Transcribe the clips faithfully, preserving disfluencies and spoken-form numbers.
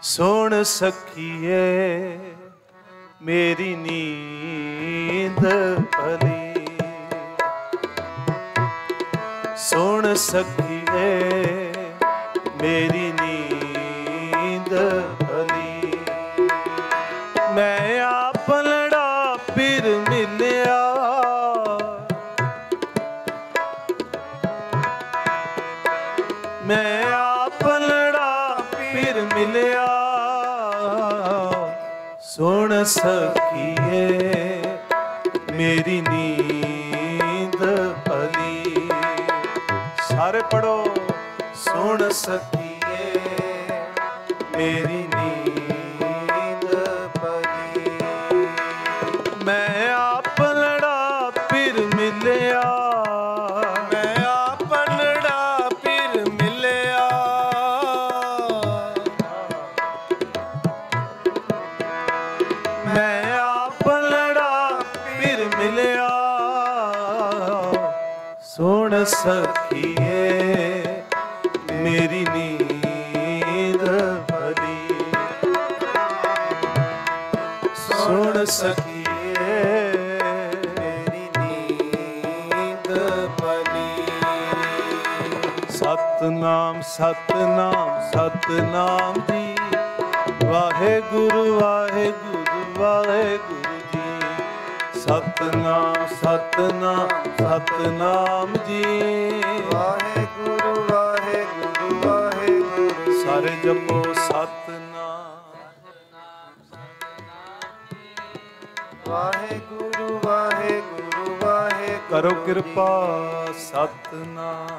सुन सखिए मेरी नींद भली, सुन सखिए मेरी नींद भली। मैं आप लड़ा फिर मिलया, मैं आप लड़ा फिर मिलया। सुन सखिए मेरी नींद भली। सारे पढ़ो। सुन सखिए मेरी नींद भली। मैं आप लड़ा फिर मिलया, मैं आप लड़ा फिर मिलया। मैं आप लड़ा फिर मिलया। सुन सखिए मेरी नींद भली। सुन सखिए मेरी नींद भली। सतनाम सतनाम सतनाम जी, वाहेगुरु वाहेगुरु वाहेगुरु जी। सतनाम सतनाम सतनाम जी, वाहेगुरु वाहेगुरु वाहेगुरु। सारे जपो सतनाम। वाहेगुरु वाहेगुरु वाहेगुरु। करो कृपा सतनाम।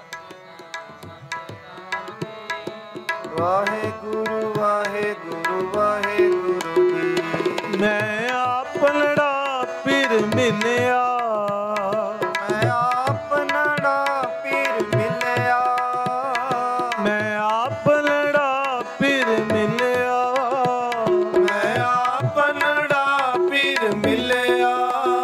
वाहेगुरु वाहेगुरु वाहेगुरु जी। मैं आप लड़ा फिर मिलया, मैं आप लड़ा फिर मिलया। मैं आप लड़ा फिर मिलया। मैं आप लड़ा फिर मिलया।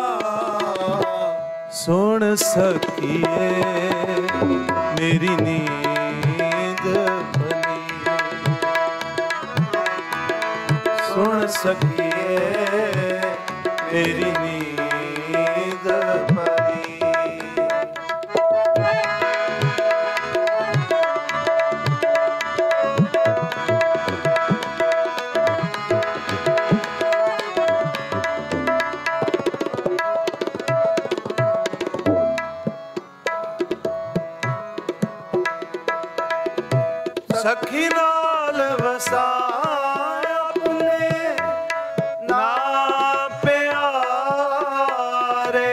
सुन सखिए मेरी नींद भली। सुन सखिए मेरी नींद भली। सखी नाल वसाया अपने ना प्यारे।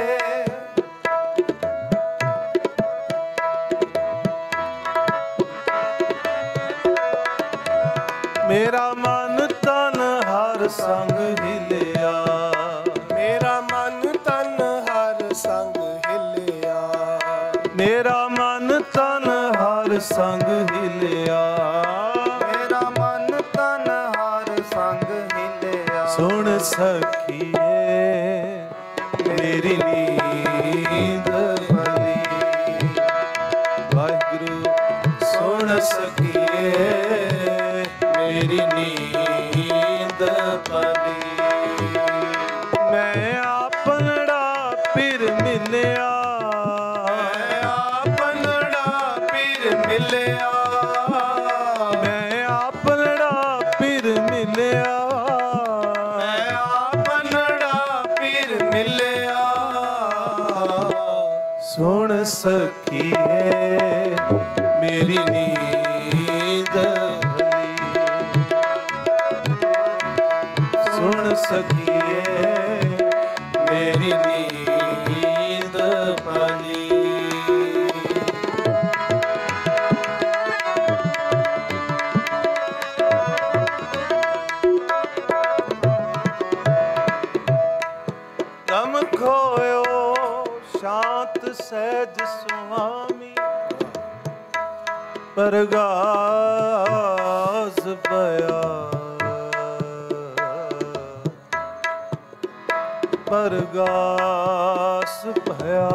मेरा मन तन हर संग हिलिया, मेरा मन तन हर संग हिलिया। मेरा मन तन हर संग हिलिया। मेरा मन तन हर संग हिलिया। सुन सखिए मेरी नींद भली। वाहिगुरु। सुन सखिए मेरी नींद भली। मैं आप लड़ा फिर मिलया, मैं आप लड़ा फिर मिलया। मैं आप लड़ा फिर मिलया। मैं आप लड़ा फिर मिलया। सुन सखिए मेरी नींद भली। सुन सखिए मेरी नींद भली। दम खोयो शांत सहज सुहामी, परगास पया परगास भया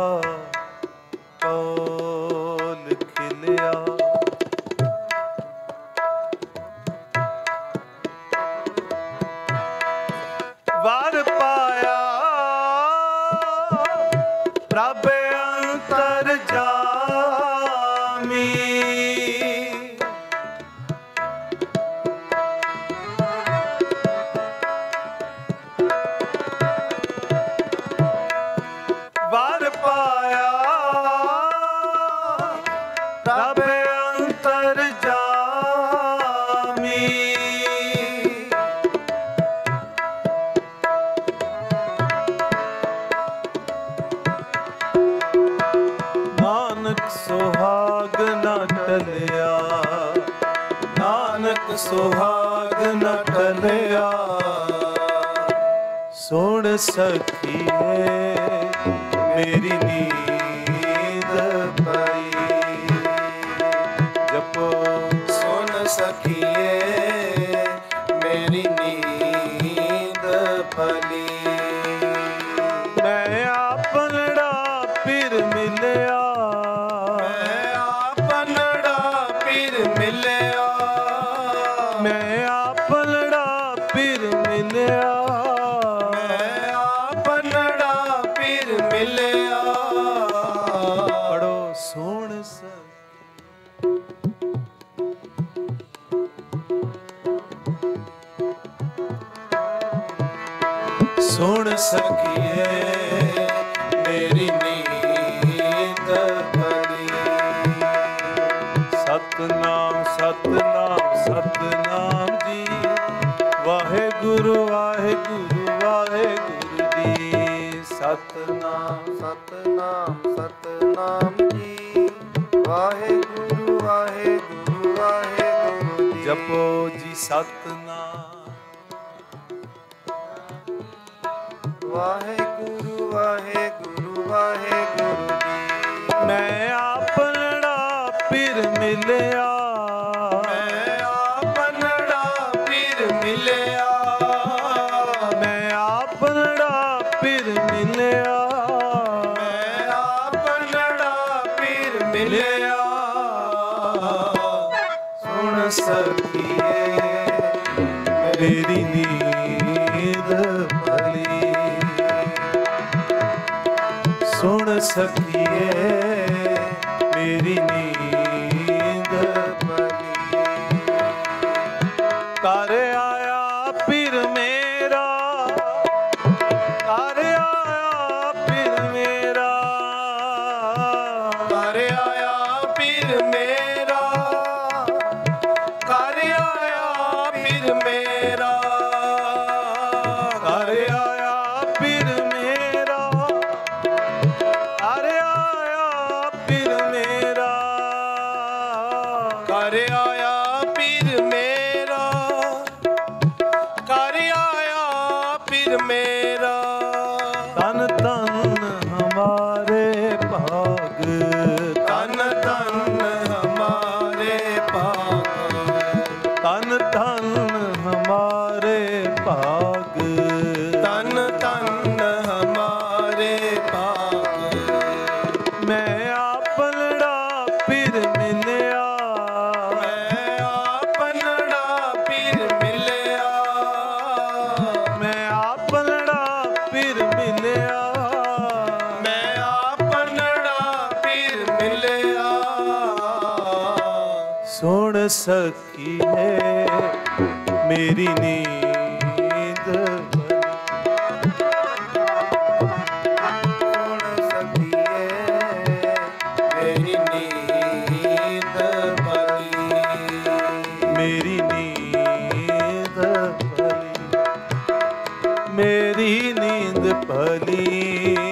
कौल खिलिया। ਸੁਹਾਗ ਨ ਟਲਿਆ। ਸੁਣ ਸਖੀਏ ਮੇਰੀ ਨੀਂਦ ਪਈ। ਜਪੋ ਸੁਣ ਸਖੀਏ ਮੇਰੀ ਨੀਂਦ ਭਲੀ। ਮੈਂ ਆਪਨੜਾ ਫਿਰ ਮਿਲਿਆ। ਮੈਂ ਆਪਨੜਾ ਫਿਰ ਮਿਲਿਆ। ਮੈਂ ਆਪਨੜਾ ਫਿਰ ਮਿਲਿਆ। ਮੈਂ ਆਪਨੜਾ ਫਿਰ ਮਿਲਿਆ। ਪੜੋ ਸੁਣ ਸਖੀ ਸੁਣ ਸਖੀਏ ਮੇਰੀ ਨੀਂਦ ਭਲੀ। ਸਤਨਾਮ ਸਤਨਾਮ ਸਤਨਾਮ ਜੀ। ਵਾਹਿਗੁਰੂ ਵਾਹਿਗੁਰੂ ਵਾਹਿਗੁਰੂ ਜੀ। ਸਤਨਾਮ ਸਤਨਾਮ ਸਤਨਾਮ ਜੀ। ਵਾਹਿਗੁਰੂ ਵਾਹਿਗੁਰੂ ਵਾਹਿਗੁਰੂ ਜੀ। ਜਪੋ ਜੀ ਸਤਨਾਮ। ਵਾਹਿਗੁਰੂ ਵਾਹਿਗੁਰੂ ਵਾਹਿਗੁਰੂ ਜੀ। ਮੈਂ ਆਪਨੜਾ ਫਿਰ ਮਿਲਿਆ। ਮੈਂ ਆਪਨੜਾ ਫਿਰ ਮਿਲਿਆ। ਮੈਂ ਆਪਨੜਾ ਫਿਰ ਮਿਲਿਆ। ਮੈਂ ਆਪਨੜਾ ਫਿਰ ਮਿਲਿਆ। ਸੁਣ ਸਖੀਏ ਮੇਰੀ ਨੀਂਦ ਭਲੀ। ਸੁਣ ਸਖੀਏ ਮੇਰੀ ਨੀਂਦ ਭਲੀ। ਘਰ ਆਇਆ ਪੀਰ ਮੇਰਾ। ਘਰ ਆਇਆ ਪੀਰ ਮੇਰਾ। ਘਰ ਆਇਆ ਪੀਰ ਮੇਰਾ। ਘਰ ਆਇਆ ਪੀਰ ਮੇਰਾ। ਘਰ ਆਇਆ ਪੀਰ ਮੇਰਾ। ਘਰ ਆਇਆ ਪੀਰ ਮੇਰਾ। ਘਰ ਆਇਆ ਪੀਰ ਮੇਰਾ। ਘਰ ਆਇਆ ਪੀਰ ਮੇਰਾ। ਤਨ ਤਨ ਹਮਾਰੇ ਭਾਗ। ਤਨ ਤਨ ਹਮਾਰੇ ਭਾਗ। ਤਨ ਤਨ ਹਮਾਰੇ ਭਾਗ। ਤਨ ਤਨ ਹਮਾਰੇ ਭਾਗ। ਮੈਂ ਆਪਨੜਾ ਫਿਰ ਮਿਲਿਆ। ਮੈਂ ਆਪਨੜਾ ਪੀਰ ਮਿਲਿਆ। ਮੈਂ ਆਪਨੜਾ ਫਿਰ ਮਿਲਿਆ। ਮੈਂ ਆਪਨੜਾ ਪੀਰ ਮਿਲਿਆ। ਸੁਣ ਸਖੀਏ ਮੇਰੀ ਨੀਂਦ ਭਲੀ। ਸੁਣ ਸਖੀਏ ਮੇਰੀ ਨੀਂਦ ਭਲੀ। ਮੇਰੀ ਨੀਂਦ ਭਲੀ। ਮੇਰੀ ਨੀਂਦ ਭਲੀ।